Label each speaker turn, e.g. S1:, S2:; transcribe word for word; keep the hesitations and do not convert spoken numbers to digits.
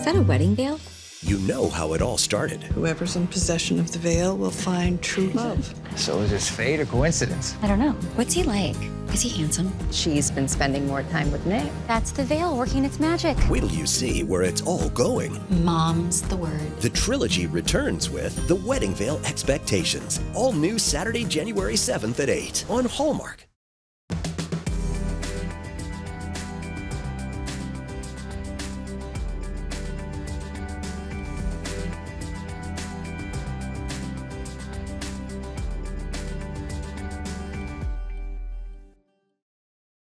S1: that a wedding veil?
S2: You know how it all started.
S3: Whoever's in possession of the veil will find true love.
S4: So is this fate or coincidence?
S1: I don't know. What's he like? Is he handsome?
S5: She's been spending more time with Nick.
S1: That's the veil working its magic.
S2: Wait till you see where it's all going.
S1: Mom's the word.
S2: The trilogy returns with The Wedding Veil Expectations. All new Saturday, January seventh at eight on Hallmark.